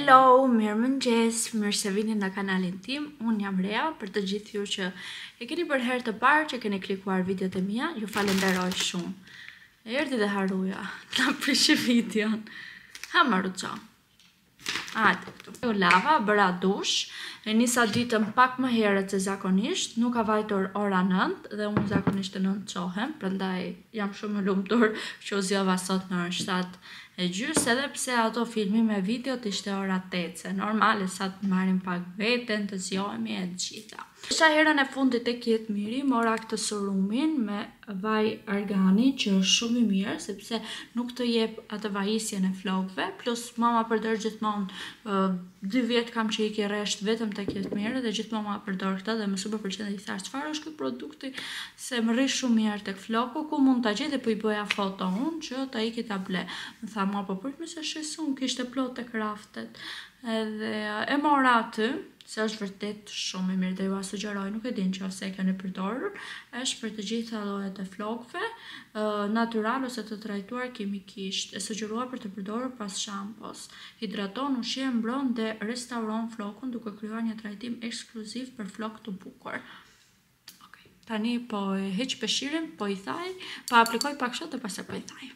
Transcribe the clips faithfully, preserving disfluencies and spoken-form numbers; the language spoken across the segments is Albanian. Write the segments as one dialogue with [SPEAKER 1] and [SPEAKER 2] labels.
[SPEAKER 1] Hello, mirë mëngjes, mirë se vini në kanalin tim, unë jam Rea, për të gjithë ju që e keni për herë të parë që keni klikuar videot e mia, ju falenderoj shumë. E erdi dhe haruja, ta prishi videon, ha më rëgjo. Hajde këtu. Lava, bëra dush, e nisa ditën pak më herët se zakonisht, nuk ka vajtur ora nëntë dhe unë zakonisht e nëntë qohem, prandaj jam shumë e lumtur që u zgjova sot në orën shtatë e gjys, edhe pse ato filmime video të ishte ora tetë, se normale sa të marrim pak veten, të zgjohemi e gjitha. Isha herën e fundit tek Jetë Miri, mora këtë surumin me vaj argani që është shumë i mirë, sepse nuk të jep atë vajisjen e flokëve, plus mama përdor gjithmonë, uh, dy vjet kam që i ke rresht vetëm tek Jetë Miri dhe gjithmonë mama përdor këtë dhe më super pëlqen dhe i thash çfarë është ky produkti, se më rri shumë mirë tek floku, ku mund ta gjej dhe po i bëja foto unë që ta iki ta ble. Më tha ma po prit më se shesun, kishte plot tek raftet. Edhe e mora aty, se është vërtet shumë i mirë dhe ju a sugjeroj, nuk e din që ose e keni përdorur, është për të gjitha llojet e flokëve, natyral ose të trajtuar kimikisht, e sugjeruar për të përdorur pas shampos. Hidraton, ushqim, mbron dhe restauron flokun duke krijuar një trajtim ekskluziv për flokë të bukur. Okay. Tani po e heq peshirin, po i thaj, po aplikoj pak shot dhe pastaj po i thaj.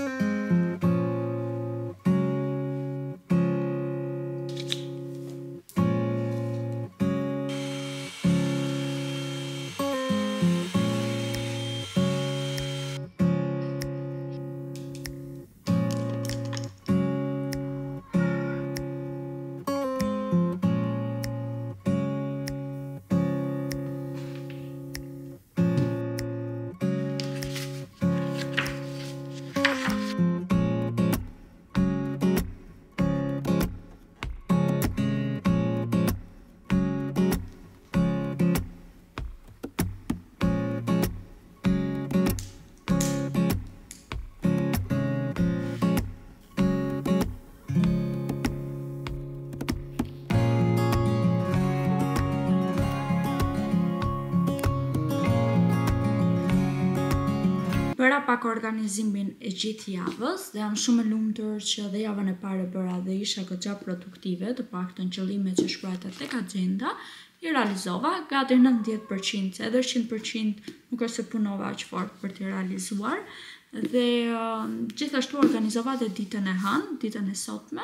[SPEAKER 1] Bëra pak organizimin e gjithë javës dhe jam shumë e lumtur që dhe javën e parë bëra dhe isha goxha produktive, të paktën qëllimet që shkruajta tek agjenda i realizova gati nëntëdhjetë përqind, se edhe njëqind përqind nuk është se punova aq fort për t'i realizuar dhe uh, gjithashtu organizova dhe ditën e hënë, ditën e sotme.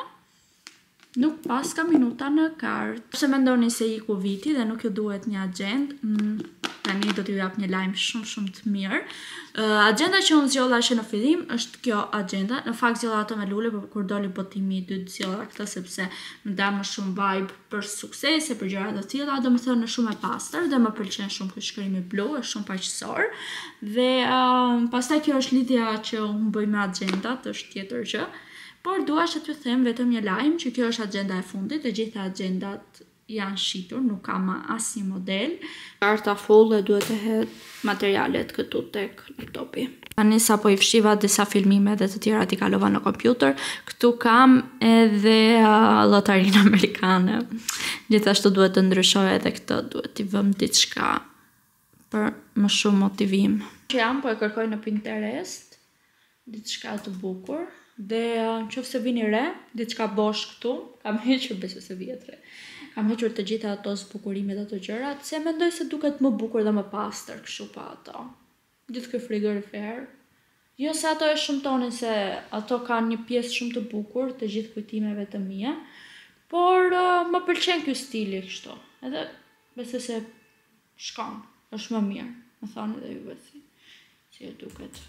[SPEAKER 1] Nuk paska minuta në kartë. Pse mendoni se iku viti dhe nuk ju duhet një agjend, mm, tani do t'ju jap një lajm shumë shumë të mirë. Uh, agjenda që unë zgjolla që në fillim është kjo agjenda. Në fakt zgjolla ato me lule, por kur doli botimi i dytë zgjolla këtë sepse më dha më shumë vibe për suksese, për gjëra të tilla, domethënë është shumë e pastër dhe më pëlqen shumë ky shkrimi blu, është shumë paqësor. Dhe uh, pastaj kjo është lidhja që unë bëj me agjendat, është tjetër gjë. Por dua që t'ju them vetëm një lajm që kjo është agjenda e fundit, të gjitha agjendat janë shitur, nuk kam asnjë model. Karta full dhe duhet të hedh materialet këtu tek laptopi. Tani sapo i fshiva disa filmime dhe të tjera t'i kalova në kompjuter, këtu kam edhe uh, llotarinë amerikane. Gjithashtu duhet të ndryshoj edhe këtë, duhet t'i vëm diçka për më shumë motivim. Që jam po e kërkoj në Pinterest diçka të bukur. Dhe në qoftë se vini re, diçka bosh këtu, kam hequr besoj se vjetre. Kam hequr të gjitha ato zbukurimet ato gjërat, se mendoj se duket më bukur dhe më pastër kështu pa ato. Gjithë ky frigorifer. Jo se ato e shëmtonin se ato kanë një pjesë shumë të bukur të gjithë kujtimeve të mia, por uh, më pëlqen ky stili kështu. Edhe besoj se shkon, është më mirë. Më thoni edhe juve si si e duket.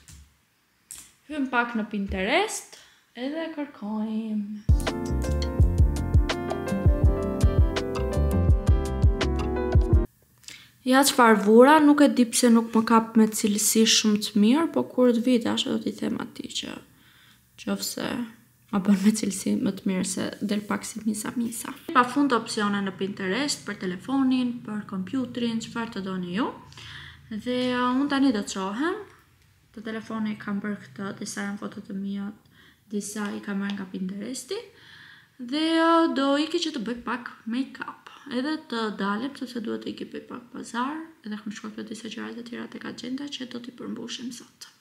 [SPEAKER 1] Hym pak në Pinterest edhe kërkojmë. Ja çfarë vura, nuk e di pse nuk më kap me cilësi shumë të mirë, po kur të vit ashtu do t'i them atij që qofse ma bën me cilësi më të mirë se del pak si misa misa. Pafund opsione në Pinterest për telefonin, për kompjuterin, çfarë të doni ju. Dhe uh, unë tani do çohem. Të telefoni kam bërë këtë, disa janë foto të mia, disa i kam marrë nga Pinteresti dhe uh, do iki që të bëj pak make-up. Edhe të dalim, sepse duhet të iki bëj pak pazar, edhe kam shkruar disa gjëra të tjera tek agjenda që do t'i përmbushim sot.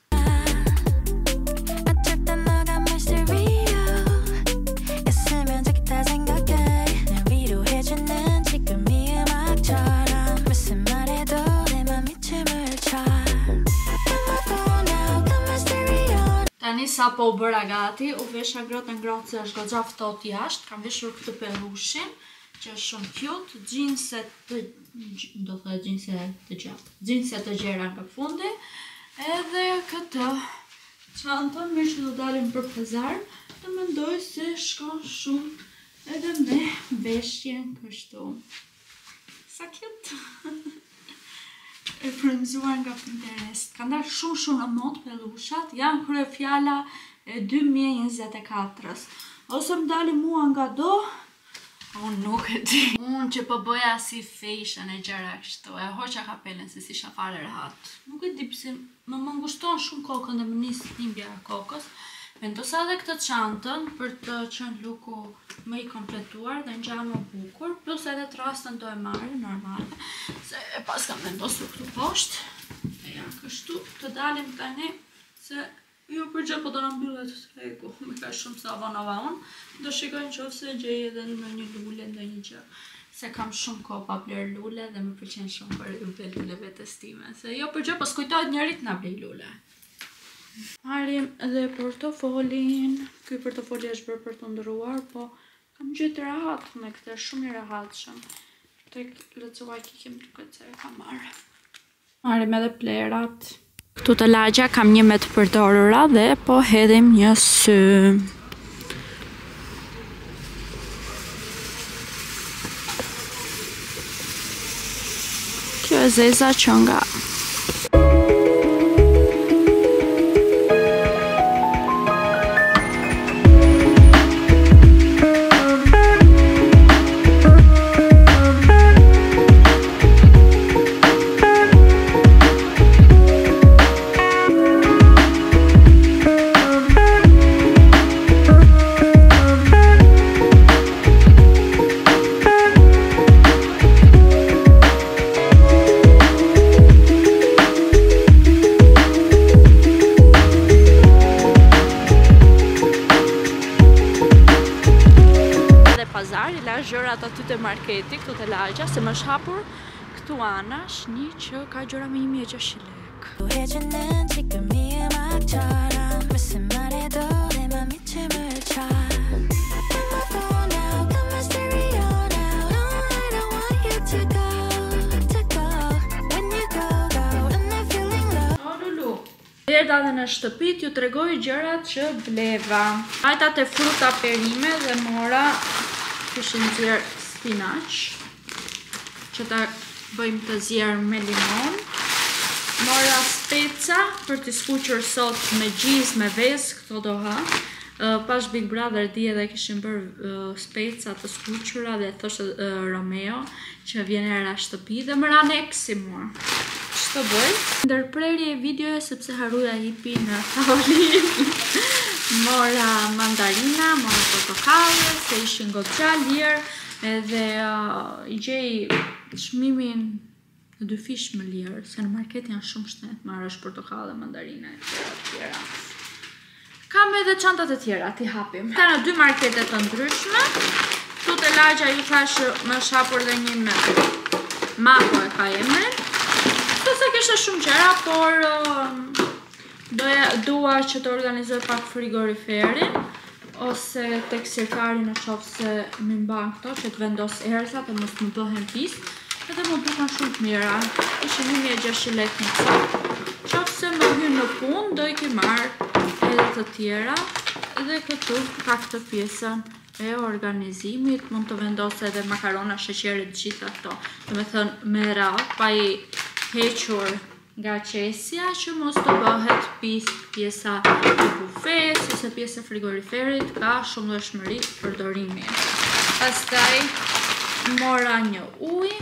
[SPEAKER 1] 있으면 좋겠다 생각해 Tani sa po u bëra gati, u vesha grotë në grotë se është goxha ftohtë jashtë, kam veshur këtë perushin, që është shumë cute, gjinset të, do thë gjinset të gjatë, gjinset të gjera nga fundi, edhe këtë çantën, mirë që do dalim për pazar, të mendoj se shkon shumë edhe me veshjen kështu. Sa cute! E frymzuar nga Pinterest. Ka ndarë shumë shumë në mod pelushat, janë krye fjala e dy mijë e njëzet e katër-ës. Ose më dali mua nga do, unë nuk e di. Unë që po bëja si fashion e gjera kështu, e hoqa kapelen se si shafare rehat. Nuk e di pse më më ngushton shumë kokën dhe më nisë dhimbja e kokës. Vendosa edhe këtë çantën për të qenë luku më i kompletuar dhe ngja më bukur, plus edhe trastën do e marr normale, se e pas kam vendosur këtu poshtë. E ja kështu, të dalim tani se jo për gjë po do na mbyllet tregu, më ka shumë sa vonova unë. Do shikoj nëse gjej edhe në një lule ndonjë gjë. Se kam shumë kohë pa bler lule dhe më pëlqen shumë për u bler lule vetes time. Se jo për gjë, po s'kujtohet njerit na blej lule. Marrim edhe portofolin. Ky portofoli është bërë për të ndëruar, po kam gjetë rahat me këtë, shumë i rahatshëm. Tek lexuaj kikim duket se e kam marrë. Marrim edhe plerat. Këtu të lagja kam një me të përdorura dhe po hedhim një sy. Kjo e zeza që nga gjërat aty te marketi, këtu te lagja, se më është hapur këtu anash një që ka gjëra me një mijë e gjashtëqind lek. Erdha dhe në shtëpi t'ju tregoj gjërat që bleva. Hajta te fruta perime dhe mora kishin zjerë spinaq, që ta bëjmë të zjerë me limon. Mora speca për t'i skuqur sot me gjiz, me vezë, këto do ha. Pash Big Brother dje dhe kishin bërë speca të skuqura dhe thoshte Romeo që vjen era shtëpi dhe më ran eksi mua. Ç'të bëj? Ndërprerje e videoje sepse haruja hipi në tavolinë. Mora mandarina, mora portokalle, se ishin goxha lirë, edhe uh, i gjej çmimin në dy fish më lirë, se në market janë shumë shtetë, marrësh portokalle, mandarina e tjera tjera. Kam edhe çantat e tjera, ti hapim. Ka në dy marketet të ndryshme. Këtu te lagja ju thash më është hapur dhe një me Mako e ka emrin. Këtu se kishte shumë gjëra, por uh, Doja, dua që të organizoj pak frigoriferin, ose tek sirkari në qoftë se më mban këto, që të vendos erëzat e mos më bëhen pis, edhe më bukan shumë të mira. Ishin një mijë e gjashtëqind lekë në cop. Qoftë se më hyn në punë, do i ki marrë edhe të tjera, edhe këtu ka këtë pjesën e organizimit, mund të vendos edhe makarona, sheqerit, gjitha këto. Do me thënë me radhë, pa i hequr nga qesja që mos të bëhet pjesa e bufes, ose pjesa e frigoriferit, ka shumë llojshmëri përdorimi. Pastaj mora një ujë,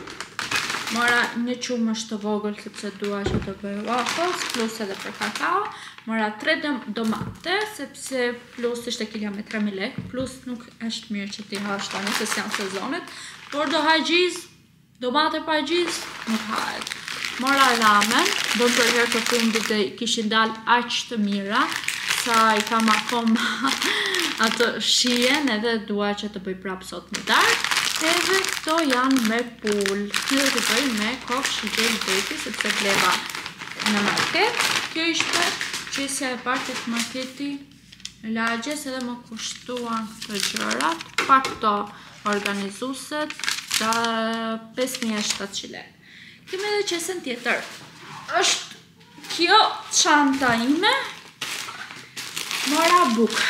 [SPEAKER 1] mora një qumësht të vogël sepse dua që të bëj waffles, plus edhe për kakao. Mora tre domate, sepse plus ishte kilja me tre mijë lekë, plus nuk është mirë që ti hash tani se janë sezonet, por do ha gjiz, domate pa gjiz, nuk hahet. Mora ramen, bëm për herë të fundit dhe kishin dal aq të mira, sa i kam akoma atë shijen edhe dua që të bëj prapë sot në darkë. Edhe këto janë me pull. Edhe të bëj me kokë shigel beti, sepse bleva në market. Kjo ishte Qesja e parë tek marketi lagjes edhe më kushtuan të gjërat, pa këto organizuset, të pesë mijë e shtatëqind lekë. Kemi edhe qesën tjetër. Është kjo çanta ime. Mora bukë.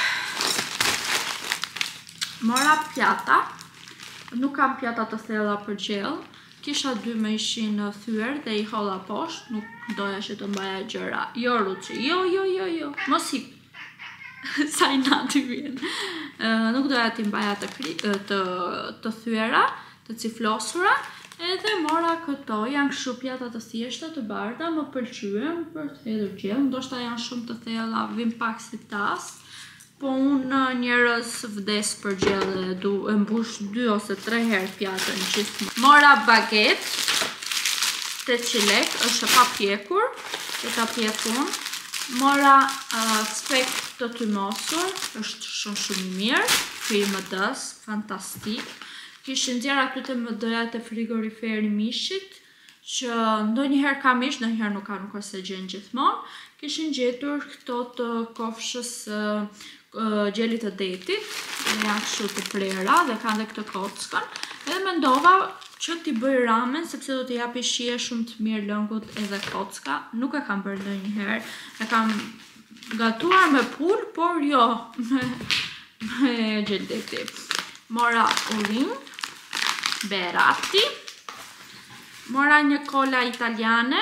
[SPEAKER 1] Mora pjata. Nuk kam pjata të thella për gjell. Kisha dy me ishin thyer dhe i holla poshtë, nuk doja që të mbaja gjëra. Jo Ruçi, jo, jo, jo, jo, mos hip. Sa i nati vjen. Uh, nuk doja t'i mbaja të, të, të thyera, të ciflosura, edhe mora këto, janë kështu pjata të thjeshta të bardha, më pëlqyen për të hedhur gjell, ndoshta janë shumë të thella, vim pak si tas, po unë njerëz vdes për gjell dhe du e mbush dy ose tre herë pjatën gjithmonë. Mora baget, tetëqind lekë, është pa pjekur, e ka pjekun. Mora uh, spek të tymosur, është shumë shumë i mirë, Q M D-s, fantastik. Kishin nxjerr aty të M D-ja të frigoriferi mishit, që ndonjëherë ka mish, ndonjëherë nuk ka, nuk është se gjen gjithmonë. Kishin gjetur këto të kofshës uh, uh, gjelit të detit, janë kështu të prera dhe kanë dhe këtë kockën. Edhe mendova që t'i bëj ramen, sepse do t'i japi shije shumë të mirë lëngut edhe kocka. Nuk e kam bërë ndonjëherë. E kam gatuar me pul, por jo me, me gjeldeti. Mora urin, berati. Mora një kola italiane.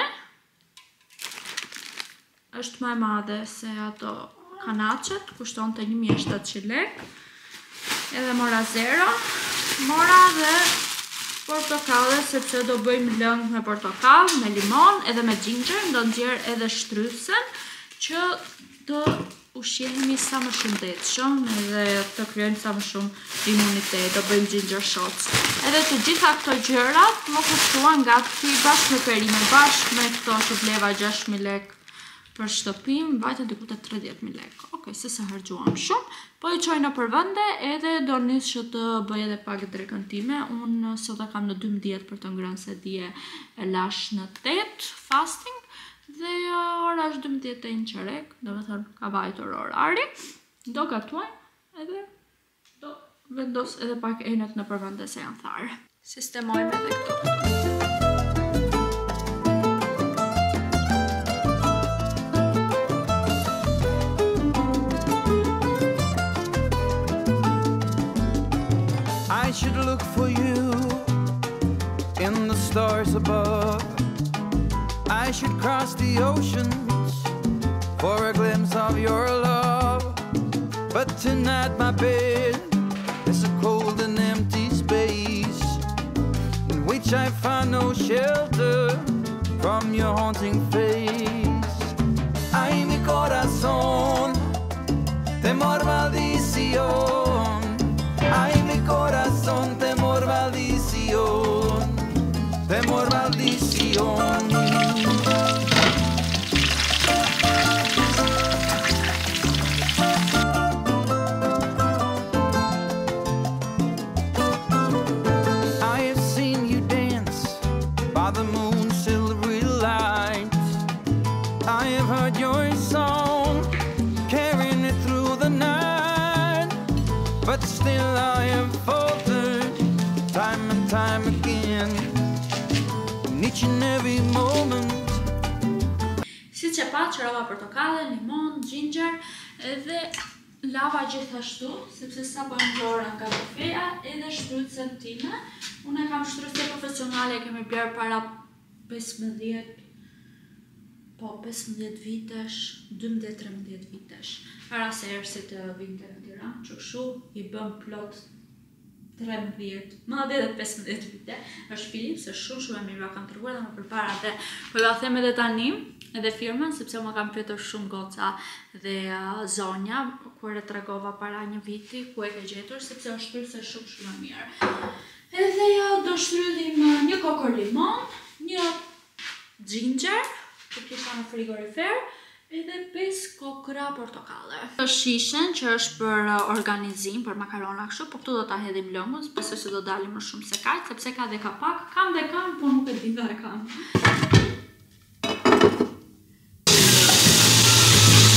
[SPEAKER 1] Është më e madhe se ato kanacet, kushton të një mijë e shtatëqind lekë. Edhe mora zero. Mora dhe portokale, sepse do bëjmë lëng me portokall, me limon, edhe me ginger, do nxjerr edhe shtrysen, që të ushqehemi sa më shumë detshëm edhe të krijojmë sa më shumë imunitet, do bëjmë ginger shots. Edhe të gjitha këto gjërat më kushtuan gati bashkë me perime, bashkë me këto që bleva gjashtë mijë lekë për shtëpim, vajte diku te tridhjetë mijë lekë. Okej, se se harxuam shumë. Po i qoj në përvënde edhe do nis që të bëj edhe pak drekën time. Unë sot e kam në dymbëdhjetë për të ngrënë se dje e lash në tetë fasting. Dhe ora është dymbëdhjetë e një qerek, do të thënë ka vajtur orari. Do gatuajmë edhe do vendos edhe pak enet në përvënde se janë tharë. Sistemojmë edhe këto.
[SPEAKER 2] I should look for you in the stars above. I should cross the oceans for a glimpse of your love. But tonight my bed is a cold and empty space in which I find no shelter from your haunting face. Ay, mi corazón, temor, maldición. Ay, mi corazón, temor, maldición, temor, maldición. I have seen you dance by the moon's silvery light. I have heard your song, carrying it through the night. But still I have faltered time and time again in each and every moment.
[SPEAKER 1] Si që pa qërova portokale, limon, ginger, edhe lava gjithashtu, sepse sa po ngjora nga kafeja, edhe shtrycën time. Unë kam shtryce profesionale, kemi blerë para pesëmbëdhjetë, po pesëmbëdhjetë vitesh, dymbëdhjetë trembëdhjetë vitesh. Para se erësit të vinte në Tiranë, që kështu i bëm plot trembëdhjetë, madje edhe pesëmbëdhjetë vite. Është Filip, se shumë shumë e mirë kam treguar dhe më përpara dhe po ja them edhe tani, edhe firmën, sepse më kam pyetur shumë goca dhe uh, zonja, kur e tregova para një viti ku e ke gjetur, sepse është shtrydhse shumë shumë e mirë. Edhe ja, do shtrydhim një kokër limon, një ginger, që kisha në frigorifer, edhe pesë kokra portokale. Shishen që është për organizim, për makarona kështu, po këtu do ta hedhim lëngun, besoj se do dalim më shumë se kaq, sepse ka dhe kapak, kam dhe kam, po nuk e di nga e kam.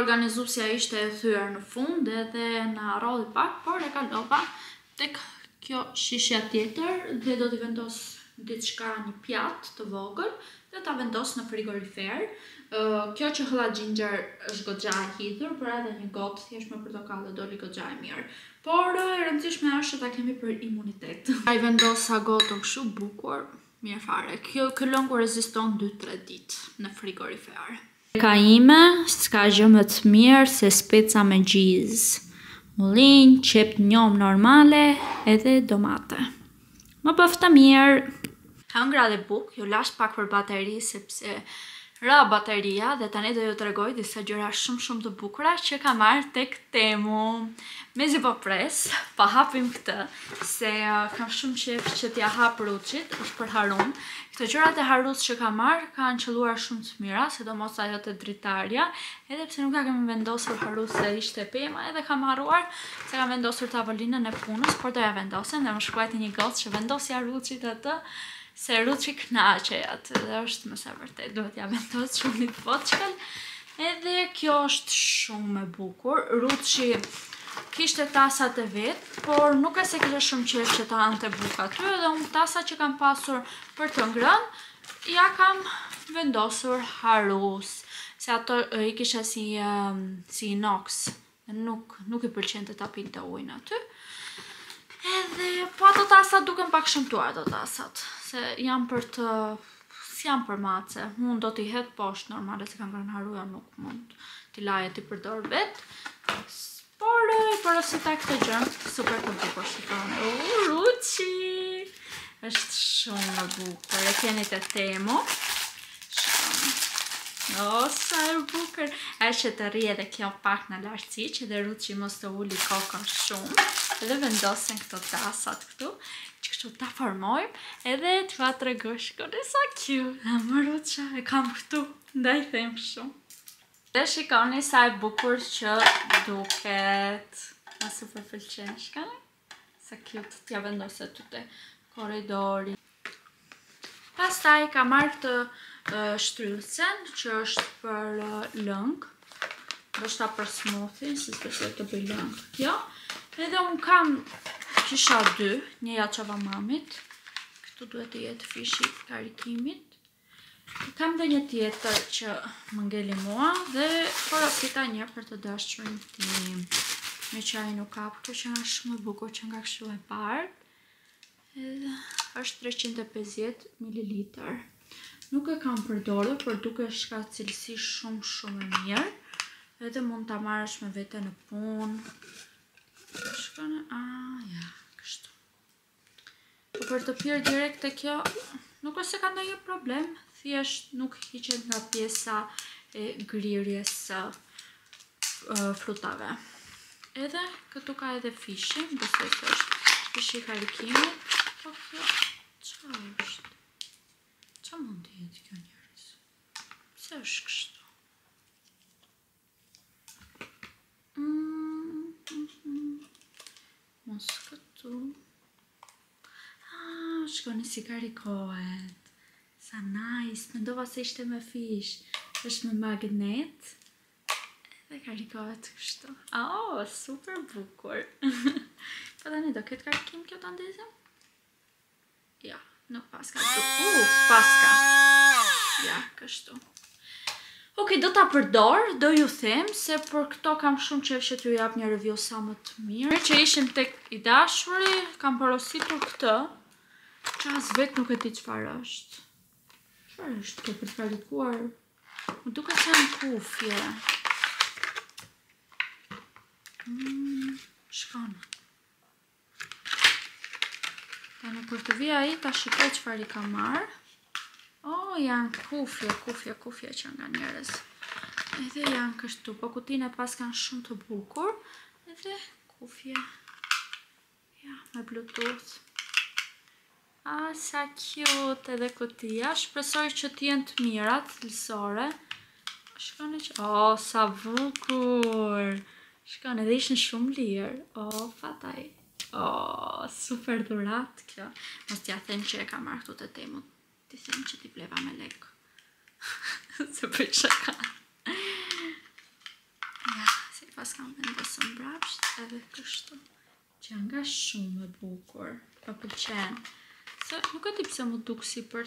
[SPEAKER 1] organizuesja ishte e thyer në fund edhe na rrodhi pak, por e kalova tek kjo shishja tjetër dhe do t'i vendos diçka një pjatë të vogël dhe ta vendos në frigorifer. Uh, kjo që hëlla ginger është goxha e hidhur, por edhe një gotë thjesht me portokallë doli goxha e mirë. Por e rëndësishme është ta kemi për imunitet. Ai vendosa gotën kështu bukur, mirë fare. Kjo ky lëngu reziston dy tre ditë në frigorifer. Ka ime, s'ka gjë më të mirë se speca me gjizë. Ullin, qep njom normale edhe domate. Më bëfta mirë. Hëngra dhe buk, ju lash pak për bateri sepse ra bateria dhe tani do ju tregoj disa gjëra shumë shumë të bukura që ka marrë tek Temu. Mezi po pres, pa hapim këtë, se uh, kam shumë qef që t'ja hap Ruçit, është për Harun. Këto gjërat e Harut që ka marrë kanë qelluar shumë të mira, sidomos ajo te dritarja, edhe pse nuk ka kemi vendosur Harut se ishte pema, edhe kam harruar se kam vendosur tavolinën e punës, por do ja vendosem dhe më shkruajti një gocë që vendosja Ruçit atë, se Ruçi kënaqej atë, dhe është më së vërtet, duhet ja vendos shumë një voçkal. Edhe kjo është shumë e bukur. Ruçi kishte tasat e vet, por nuk e se kishte shumë qef që ta hante buk aty, dhe unë tasa që kam pasur për të ngrënë, ja kam vendosur Harus, se ato i kisha si, um, si inox, nuk, nuk i pëlqente ta pinte ujin aty. Edhe, po ato tasat duken pak shëmtuar ato tasat, se janë për të, si janë për mace, unë do t'i hedh poshtë normale, se kam ngrënë Haruja, nuk mund t'i laje t'i përdor vet. Por i porosita këtë gjë, super të bukur shikoni. U, Ruçi! Është shumë e bukur. E keni te Temu. Shikoni. O, sa e bukur. E që të rri edhe kjo pak në lartësi, që dhe Ruçi mos të uli kokën shumë. Edhe vendosen këto tasat këtu, që kështu ta formojmë, edhe t'va tregoj, shikoni sa cute. Ama Ruça, e kam këtu, ndaj them shumë. Dhe shikoni sa e bukur që duket. Ma super pëlqen, shikoni? Sa cute, t'ja vendosë aty te korridori. Pastaj ka marrë të uh, shtrylsen, që është për uh, lëng. Ndoshta për smoothie, si s'pesoj të bëj lëng. Jo. Edhe unë kam, kisha dy, një ja çava mamit. Këtu duhet të jetë fishi karikimit. Kam dhe një tjetër që më ngeli mua dhe porosita një për të dashurin tim. Me që ai nuk ka, këtu që nga shumë e bukur që nga kështu e parë. Edhe është treqind e pesëdhjetë mililitër. Nuk e kam përdorur, por duke shka cilësi shumë shumë e mirë. Edhe mund ta marrësh me vete në punë. Shkone, a, ja, kështu. Po për të pirë direkt e kjo, nuk ose ka ndonjë problem, thjesht nuk hiqet nga pjesa e grirjes së uh, frutave. Edhe këtu ka edhe fishi, besoj se është fishi karikimit. Po kjo, qa është? Qa mund të jetë kjo njerëz? Pse është kështu? Mm, mm, mm. Mos këtu. Ah, shkoni si karikohet. Sa nice, mendova se ishte me fish. Është me magnet. Edhe karikohet kështu. Oh, super bukur. Po tani do ketë karikim kjo të ndezim? Ja, nuk paska. Uh, paska. Ja, kështu. Ok, do ta përdor, do ju them, se për këto kam shumë qef që t'ju jap një review sa më të mirë. Që ishim tek i dashuri, kam porositur këtë, që as vet nuk e di çfarë është. Çfarë është kjo për të karikuar? Më duket se janë kufje. Mm, shkon. Tani kur të vija ai ta shikoj çfarë i ka marrë. Oh, janë kufje, kufje, kufje që nga njerëz. Edhe janë kështu, po kutinë e pas kanë shumë të bukur. Edhe kufje. Ja, me Bluetooth. Ah, sa cute edhe kutia. Shpresoj që t'jenë të mirat, lësore. Shkone që... Oh, sa bukur! Shkone, edhe ishën shumë lirë. Oh, fataj. Oh, super dhurat kjo. Mos t'ja them që e ka marrë këtu të Temu. Ti them që ti bleva me lekë. Se për shaka. pas kam vendosur mbrapsht edhe kështu. Që nga shumë e bukur, më pëlqen. Se nuk e di pse më duk si për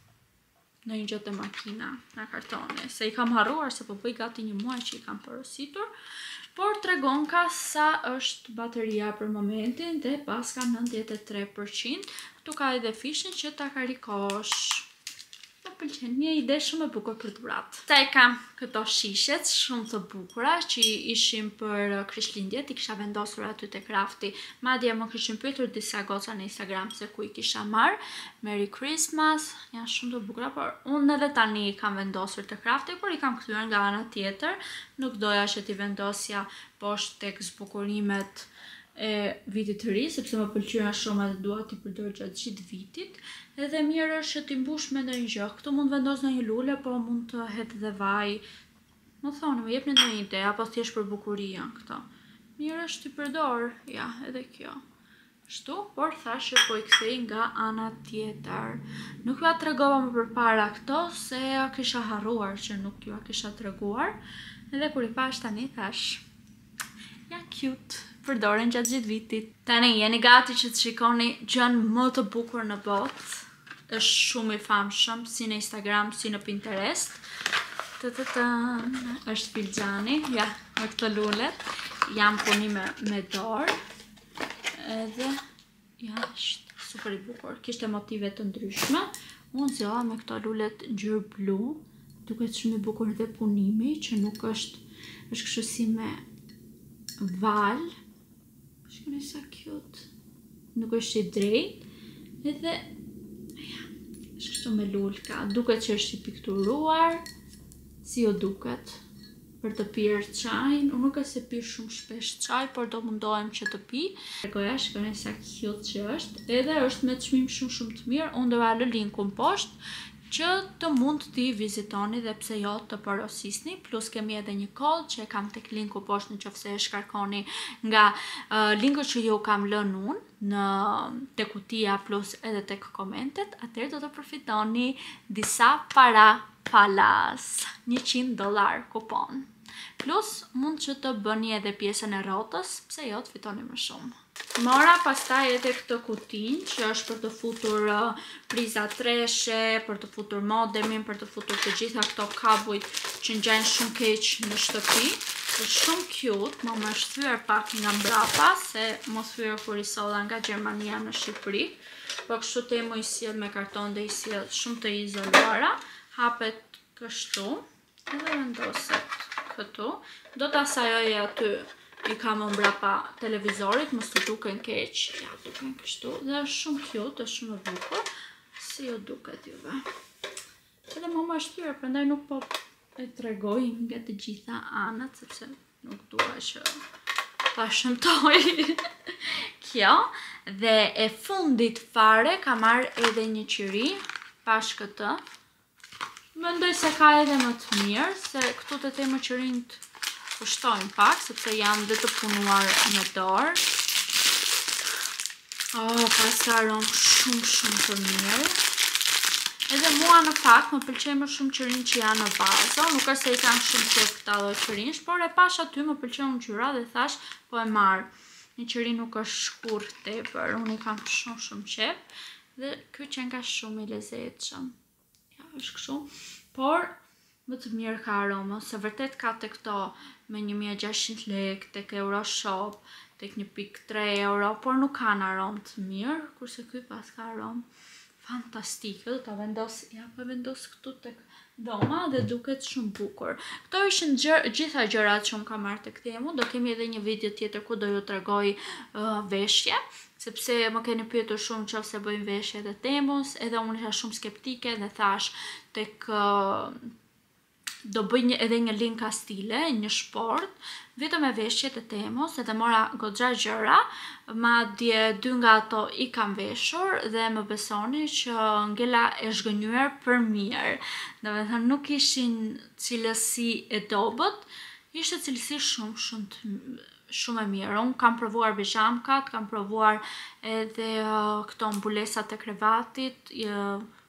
[SPEAKER 1] në një gjatë e makina, nga kartoni. Se i kam harruar se po bëj gati një muaj që i kam porositur. Por tregon ka sa është bateria për momentin dhe pas ka nëntëdhjetë e tre përqind. Këtu ka edhe fishin që ta karikosh. Më pëlqen, një ide shumë e bukur për dhuratë. Ta i kam këto shishet shumë të bukura që ishim për Krishtlindjet, i kisha vendosur aty te Krafti. Madje më kishin pyetur disa goca në Instagram se ku i kisha marr. Merry Christmas, janë shumë të bukura, por unë edhe tani i kam vendosur te Krafti, por i kam kthyer nga ana tjetër. Nuk doja që t'i vendosja poshtë tek zbukurimet e vitit të ri, sepse më pëlqyen shumë edhe dua t'i përdor gjatë gjithë vitit. Edhe mirë është që t'i mbush me ndonjë gjë. Këtu mund vendos ndonjë lule, po mund të het edhe vaj. Më thoni, më jepni ndonjë ide, apo thjesht për bukuri janë këto. Mirë është t'i përdor, ja, edhe kjo. Kështu, por thash që po i kthej nga ana tjetër. Nuk ju a tregova më përpara këto, se ja kisha harruar që nuk ju a kisha treguar. Edhe kur i pash tani thash, ja cute. Përdoren gjatë gjithë vitit. Tani jeni gati që të shikoni gjën më të bukur në botë. Është shumë i famshëm si në Instagram, si në Pinterest. Të-të-tën, është filxhani, ja, me këto lulet. Jam punime me dorë. Edhe, ja, është super i bukur. Kishte motive të ndryshme. Unë zgjova me këto lulet ngjyrë blu. Duket shumë i bukur dhe punimi, që nuk është, është kështu si me val. Shkoni sa cute. Nuk është i drejt. Edhe ja, është kështu me lulka. Duket që është i pikturuar. Si o duket për të pirë çajin. Unë nuk e se pi shumë shpesh çaj, por do mundohem që të pi. Tregoja, shkoni sa cute që është. Edhe është me çmim shumë shumë të mirë. Unë do ja lë linkun poshtë që të mund t'i vizitoni dhe pse jo të porosisni, plus kemi edhe një kod që e kam tek linku poshtë në qofse e shkarkoni nga uh, linku që ju kam lënë unë në tek kutia plus edhe tek komentet, atëherë do të përfitoni disa para falas, njëqind dollar kupon. Plus mund që të bëni edhe pjesën e rrotës, pse jo të fitoni më shumë. Mora pastaj edhe këtë kutin që është për të futur uh, priza treshe, për të futur modemin, për të futur të gjitha këto kabujt që ngjajnë shumë keq në shtëpi. Është shumë cute, më më është thyer pak nga mbrapa, se më thyer kur i solla nga Gjermania në Shqipëri. Po kështu temu i sjell me karton dhe i sjell shumë të izoluara. Hapet kështu, edhe vendoset këtu. Do ta sajoj aty. I kam mbrapa televizorit, mos të duken keq, ja duken kështu, dhe është shumë cute, është shumë e bukur, si ju duket juve. Edhe më më është thyer, prandaj nuk po e tregoj nga të gjitha anët, sepse nuk dua që ta shëmtoj kjo. Dhe e fundit fare ka marrë edhe një qiri, pash këtë. Mendoj se ka edhe më të mirë, se këtu të temë qirinjt kushtojnë pak, sepse janë dhe të punuar në dorë. Oh, pas ka aromë shumë shumë të mirë. Edhe mua në fakt më pëlqejnë më shumë qirinj që janë në bazë. Nuk është se i kam shumë qef këta lloj qirinjsh, por e pash aty më pëlqen ngjyra dhe thash po e marr. Një qirinj nuk është shkurtë tepër, unë i kam shumë shumë qef dhe ky që nga shumë i lezetshëm. Ja, është kështu. Por më të mirë ka aromë, se vërtet ka të këto me një mijë e gjashtëqind lekë, tek Euroshop, tek një pikë tre euro, por nuk kanë aromë të mirë, kurse ky pas ka aromë fantastike. Do ta vendos, ja po vendos këtu tek doma dhe duket shumë bukur. Këto ishin gjër, gjitha gjërat që unë kam marrë tek Temu. Do kemi edhe një video tjetër ku do ju tregoj uh, veshje, sepse më keni pyetur shumë nëse bëjmë veshje te Temus, edhe unë isha shumë skeptike dhe thash tek uh, do bëj një, edhe një linka stile, një sport, vetëm e veshjet e Temos, edhe mora goxha gjëra, madje dy nga ato i kam veshur dhe më besoni që ngela e zhgënjur për mirë. Do të thënë nuk ishin cilësi e dobët, ishte cilësi shumë shumë të shumë e mirë. Unë kam provuar pijamkat, kam provuar edhe uh, këto mbulesat e krevatit, uh,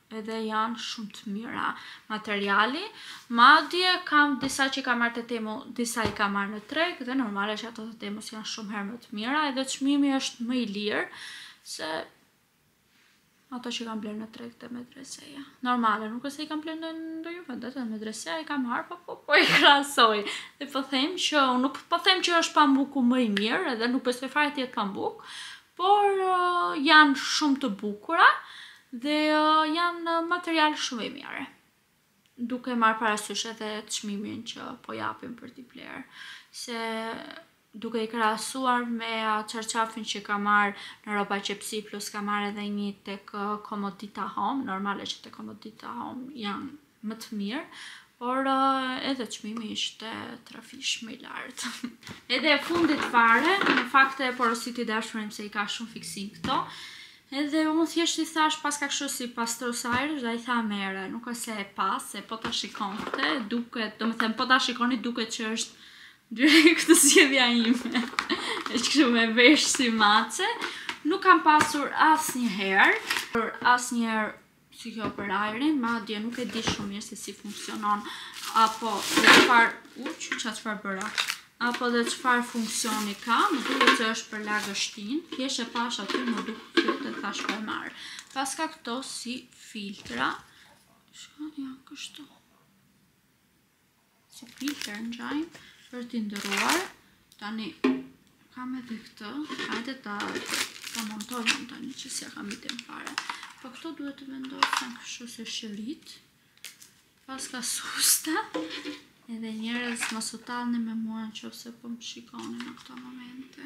[SPEAKER 1] edhe janë shumë të mira materiali. Madje kam disa që i kam marrë te Temu, disa i kam marrë në treg dhe normale që ato të Temus janë shumë herë më të mira edhe çmimi është më i lirë se ato që kam blerë në treg te medreseja. Normale, nuk është se i kam blerë në ndonjë vend, te medreseja i kam marrë, po po po i krahasoj. Dhe po them që nuk po them që është pambuku më i mirë edhe nuk besoj fare të jetë pambuk, por uh, janë shumë të bukura dhe uh, janë material shumë i mirë. Duke marrë parasysh edhe çmimin që po japim për t'i blerë. Se duke i krahasuar me çarçafin që ka marrë në Roba Qepsi plus ka marrë edhe një tek uh, Komodita Home, normale që tek Komodita Home janë më të mirë, por uh, edhe çmimi ishte trafish më i lartë. Edhe e fundit fare, në fakt e porositi dashurim se i ka shumë fiksim këto. Edhe unë thjesht i thash pas ka kështu si pastros ajrësh dhe i tha mere, nuk është se e pas, se po ta shikonte, duket, do me them, po ta shikoni duket që është direkt zgjedhja ime. E që kështu me vesh si mace. Nuk kam pasur asnjëherë, për asnjëherë si kjo për ajrin, madje nuk e di shumë mirë se si funksionon, apo dhe çfarë, u që çfarë bëra. Apo dhe çfarë funksioni ka, më duket që është për lagështin, thjesht e pash aty më duket fyt e thash po e marr. Pas ka këto si filtra, shka janë kështu, si filtra ngjajnë për t'i ndëruar. Tani kam edhe këtë, hajde ta ta montojmë tani që si ja kam item fare. Po këto duhet të vendosen kështu se shërit. Pas ka susta. Edhe njerëz mos u tallni me mua nëse po më shikoni në këto momente.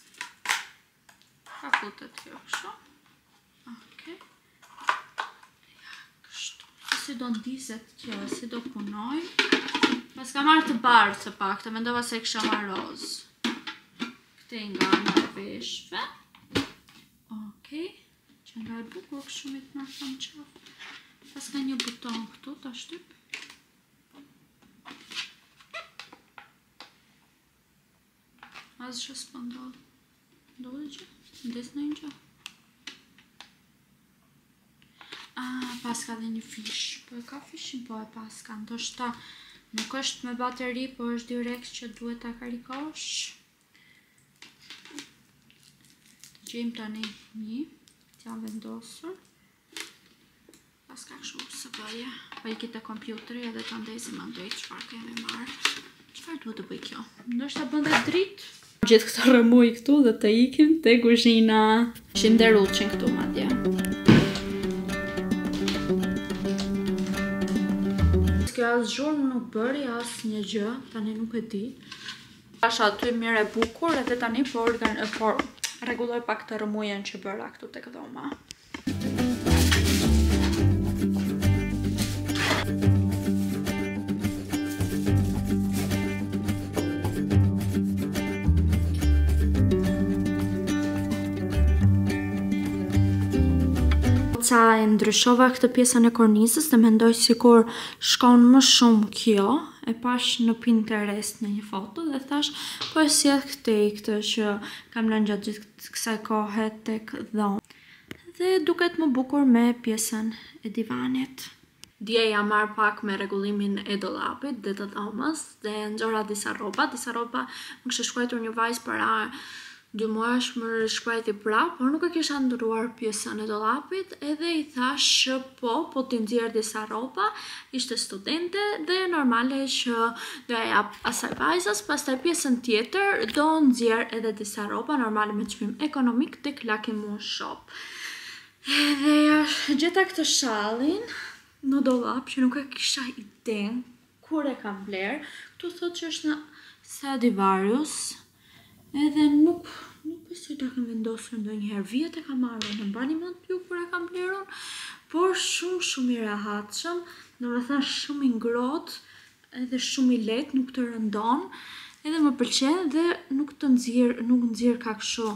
[SPEAKER 1] Ka futet kjo kështu. Okej. Ja, kështu. Si do ndizet kjo, si do punoj. Pas ka marrë të bardhë të paktë, mendova se kisha marrë roz. Këtë nga nga veshve. Okej. Që nga e bukur kështu me të marrë të më qafë. Pas ka një buton këtu, ta shtyp. Asë që s'po ndodhë. Ndodhë që? Ndes në një që? Ah, pas ka dhe një fish. Po e ka fishin, po e pas ka. Ndoshta nuk është me bateri, po është direkt që duhet ta karikosh. Të gjejmë tani një. T'jam vendosur. Pas ka kështu së bëje. Po i kite kompjuteri edhe të ndesim andojt çfarë kemi marrë. Çfarë duhet të bëj kjo? Ndoshta bën dhe dritë. Gjithë këto rëmuj këtu dhe të ikim te kuzhina. Ishim dhe ruçin këtu madje. Kjo as zhurmë nuk bëri as një gjë, tani nuk e di. Asha aty mirë e bukur edhe tani po organ e por rregulloj pak të rëmujen që bëra këtu tek dhoma. Ca e ndryshova këtë pjesën e kornizës dhe mendoj sikur shkon më shumë kjo, e pash në Pinterest në një foto dhe thash po e sjell këtej këtë që kam lënë gjatë gjithë kësaj kohe tek dhomë. Dhe duket më bukur me pjesën e divanit. Dje jam marrë pak me rregullimin e dollapit dhe të dhomës dhe nxora disa rroba, disa rroba më kishte shkruar një vajzë para dy muash më shkruajti prap, por nuk e kisha ndëruar pjesën e dollapit, edhe i thash që po, po t'i nxjerr disa rroba, ishte studente dhe normale që do ja jap asaj vajzës, pastaj pjesën tjetër do nxjerr edhe disa rroba, normale me çmim ekonomik tek Lucky Moon Shop. Edhe gjeta këtë shallin në dollap që nuk e kisha iden kur e kam bler. Ktu thotë që është në Stradivarius. Edhe nuk, nuk besoj ta kam vendosur ndonjëherë. Vjet e kam marrë, në mbani mend ju kur e kam blerun, por shumë shumë i rehatshëm, domethënë shumë i ngrohtë, edhe shumë i lehtë, nuk të rëndon, edhe më pëlqen dhe nuk të nxjerr, nuk nxjerr ka kështu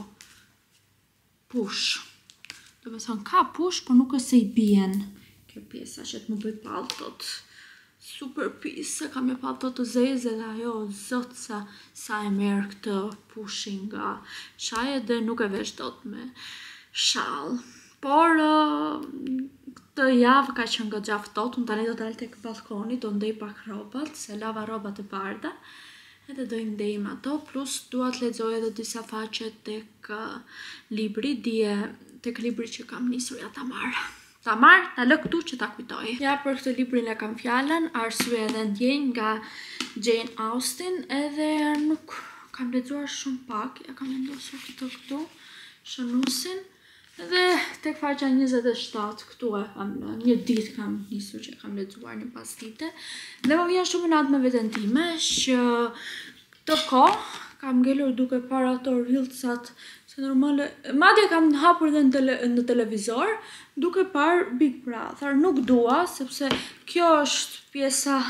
[SPEAKER 1] push. Domethënë ka push, por nuk është se i bien kjo pjesa që të më bëj palltot. Super pise, kam një pallto të zezë dhe ajo zot sa, sa e merr këtë pushin nga shaje dhe nuk e vesh dot me shall. Por uh, Këtë javë ka qenë goxha ftohtë, unë tani do dal tek balkoni, do ndej pak rrobat, se lava rrobat e bardha. Edhe do i ndejmë ato, plus dua të lexoj edhe disa faqe tek uh, libri, dje tek libri që kam nisur ja ta marr. Ta marr, ta lë këtu që ta kujtoj. Ja, për këtë librin e kam fjalën, Arsye dhe ndjenjë nga Jane Austen, edhe nuk kam lexuar shumë pak, ja kam vendosur këtë këtu, shënusin. Edhe tek faqja njëzet e shtatë këtu e kam, një ditë kam nisur që kam lexuar një pas dite. Dhe më vjen shumë natë me veten time që këtë kohë kam ngelur duke para ato reelsat, se normale, madje kam hapur dhe në, tele, në televizor duke par Big Brother. Nuk dua, sepse kjo është pjesa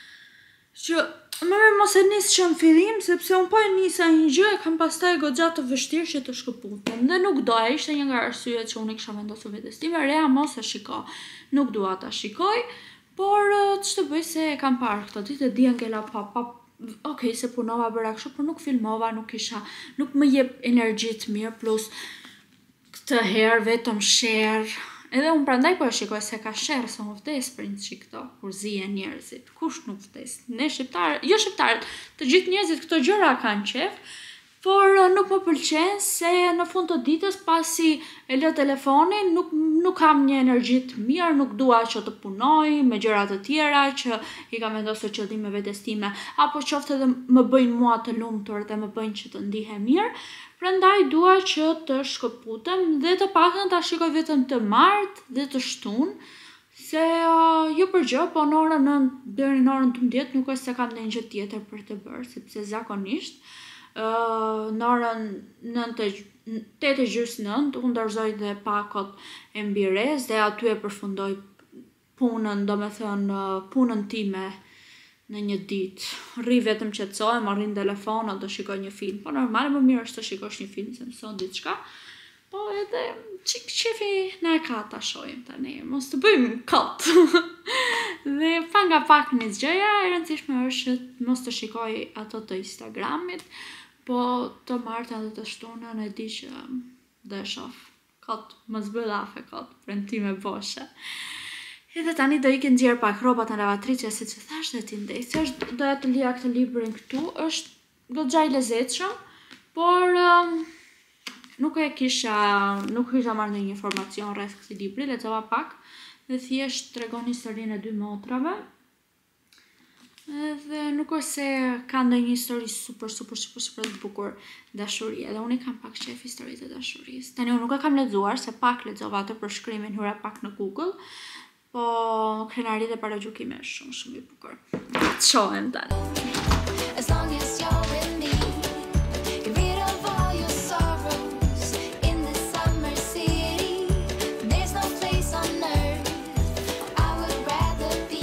[SPEAKER 1] që më me mos e nisë që në fillim, sepse unë po e nisa një gjë e kam pastaj goxha të vështirë që të shkëputem. Dhe nuk doja, ishte një nga arsyet që unë i kisha vendosur vetes time, Rea mos e shiko. Nuk dua ta shikoj, por ç'të bëj se e kam parë këtë ditë, dia ngela pa pa Okej, okay, se punova bëra kështu, por nuk filmova, nuk isha, nuk më jep energji të mirë, plus këtë herë vetëm share. Edhe unë prandaj po e shikoj se ka share, se unë vdes për një çik këto, kur zihen njerëzit. Kush nuk vdes? Ne shqiptarët, jo shqiptarët, të gjithë njerëzit këto gjëra kanë qef, por nuk më pëlqen se në fund të ditës pasi e lë telefonin, nuk nuk kam një energji të mirë, nuk dua që të punoj me gjëra të tjera që i kam vendosur qëllime vetes time, apo qoftë edhe më bëjnë mua të lumtur dhe më bëjnë që të ndihem mirë. Prandaj dua që të shkëputem dhe të paktën ta shikoj vetëm të martë dhe të shtunë, se uh, jo për gjë, po në orën nëntë deri në orën dymbëdhjetë nuk është se kam ndonjë gjë tjetër për të bërë, sepse zakonisht uh, në orën nëntë tetë e gjys nëntë unë dorëzoj dhe pakot e mbires dhe aty e përfundoj punën, domethënë uh, punën time në një ditë. Rri vetëm qetësohem, marrin telefon ose të shikoj një film. Po normal më mirë është të shikosh një film se mëson diçka. Po edhe çik çefi na e ka ta shohim tani. Mos të bëjmë kot. Dhe pa nga pak një gjëja, e rëndësishme është që mos të shikoj ato të Instagramit, po të martën dhe të shtunën e di që dhe shoh. Kot, mos bëj lafe kot, premtime boshe. Edhe tani do ikin nxjerr pak rrobat në lavatriçe, siç e thash, dhe ti ndej. Se është doja të lija këtë librin këtu, është goxha i lezetshëm, por um, nuk e kisha, nuk kisha marrë ndonjë informacion rreth këtij libri, lexova pak dhe thjesht tregon historinë e dy motrave. Edhe nuk është se ka ndonjë histori super super super super të bukur dashurie, edhe unë kam pak qef historitë e dashurisë. Tani unë nuk e kam lexuar, se pak lexova atë për shkrimin, hyra pak në Google. Po krenarit e paragjykime është shumë shumë i bukur. Të shohem tani. As long as you're with me, get rid of all your sorrows in this summer city. There's no place on earth I would rather be.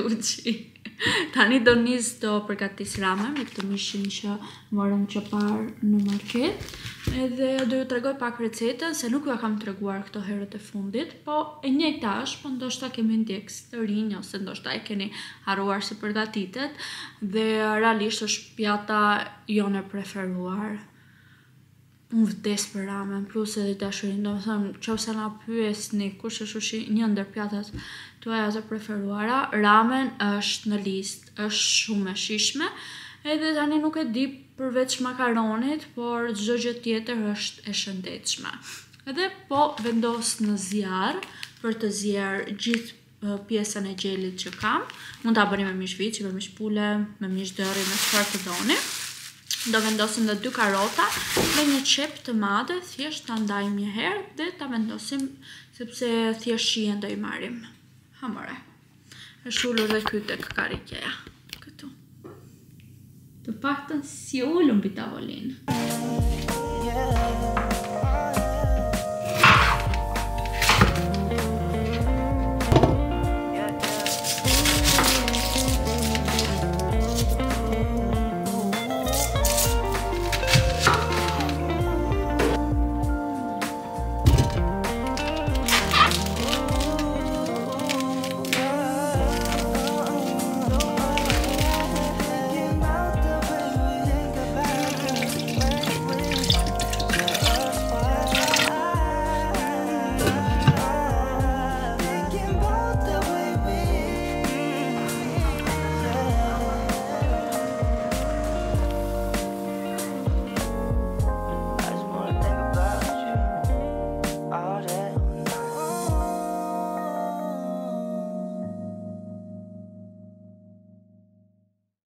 [SPEAKER 1] Gucci. Tani do nis do përgatis ramen me këtë mishin që morëm që parë në market. Edhe do ju tregoj pak recetën, se nuk ju kam treguar këto herët e fundit, po e njëjta është, po ndoshta kemi ndjekës të rinj ose ndoshta e keni harruar si përgatitet, dhe realisht është pjata jone preferuar. Unë vdes për ramen, plus edhe dashurin, do më thëmë, që ose na pyesni kush është ushi një ndër pjatat tuaja të preferuara, ramen është në listë, është shumë e shishme, edhe tani nuk e di përveç makaronit, por çdo gjë tjetër është e shëndetshme. Edhe po vendos në zjarr për të zier gjithë pjesën e gjelit që kam. Mund ta bëni me mish viçi, me mish pule, me mish dërri, me çfarë të doni. Do vendosim dhe dy karota me një qep të madhe, thjesht ta ndajmë një herë dhe ta vendosim sepse thjesht shihen do i marrim. Hamore. Është ulur dhe ky tek karikjeja. Këtu. Të paktën si ulur mbi tavolinë. Yeah.